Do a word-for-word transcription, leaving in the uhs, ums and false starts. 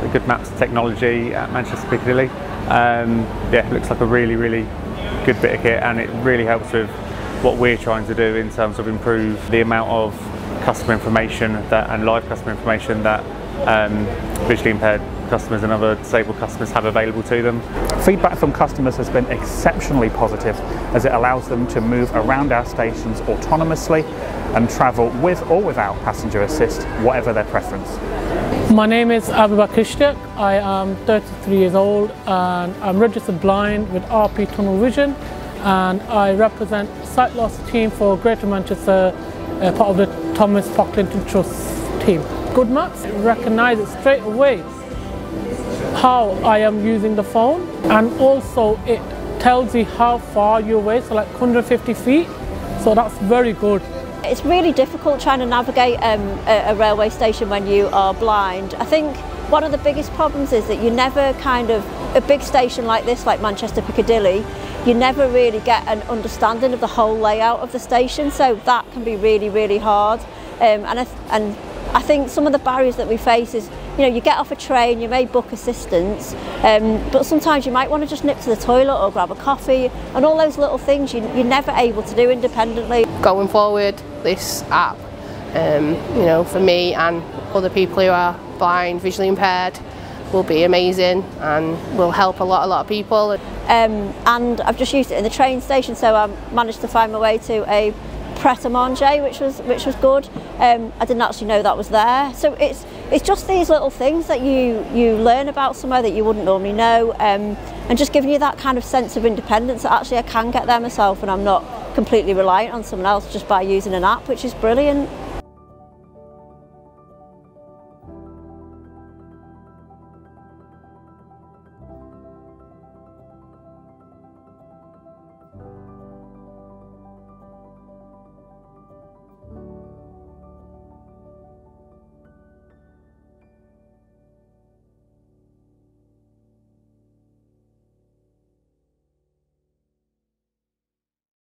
good maps technology at Manchester Piccadilly. Um, yeah, it looks like a really, really good bit of kit, and it really helps with what we're trying to do in terms of improve the amount of customer information that, and live customer information that um, visually impaired customers and other disabled customers have available to them. Feedback from customers has been exceptionally positive, as it allows them to move around our stations autonomously and travel with or without passenger assist, whatever their preference. My name is Abu Bakr Ishtiaq. I am thirty-three years old and I'm registered blind with R P Tunnel Vision, and I represent Sight Loss team for Greater Manchester, uh, part of the Thomas Pocklington Trust team. Good Maps recognises straight away how I am using the phone, and also it tells you how far you're away, so like one hundred fifty feet, so that's very good. It's really difficult trying to navigate um, a, a railway station when you are blind. I think one of the biggest problems is that you never kind of, a big station like this, like Manchester Piccadilly, you never really get an understanding of the whole layout of the station, so that can be really, really hard. Um, and, I th and I think some of the barriers that we face is, you know, you get off a train, you may book assistance, um, but sometimes you might want to just nip to the toilet or grab a coffee, and all those little things you, you're never able to do independently. Going forward, this app, um, you know, for me and other people who are blind, visually impaired, will be amazing and will help a lot, a lot of people. Um, and I've just used it in the train station, so I managed to find my way to a Pret-a-Manger, which was which was good. Um, I didn't actually know that was there. So it's it's just these little things that you you learn about somewhere that you wouldn't normally know, um, and just giving you that kind of sense of independence that actually I can get there myself, and I'm not completely reliant on someone else just by using an app, which is brilliant.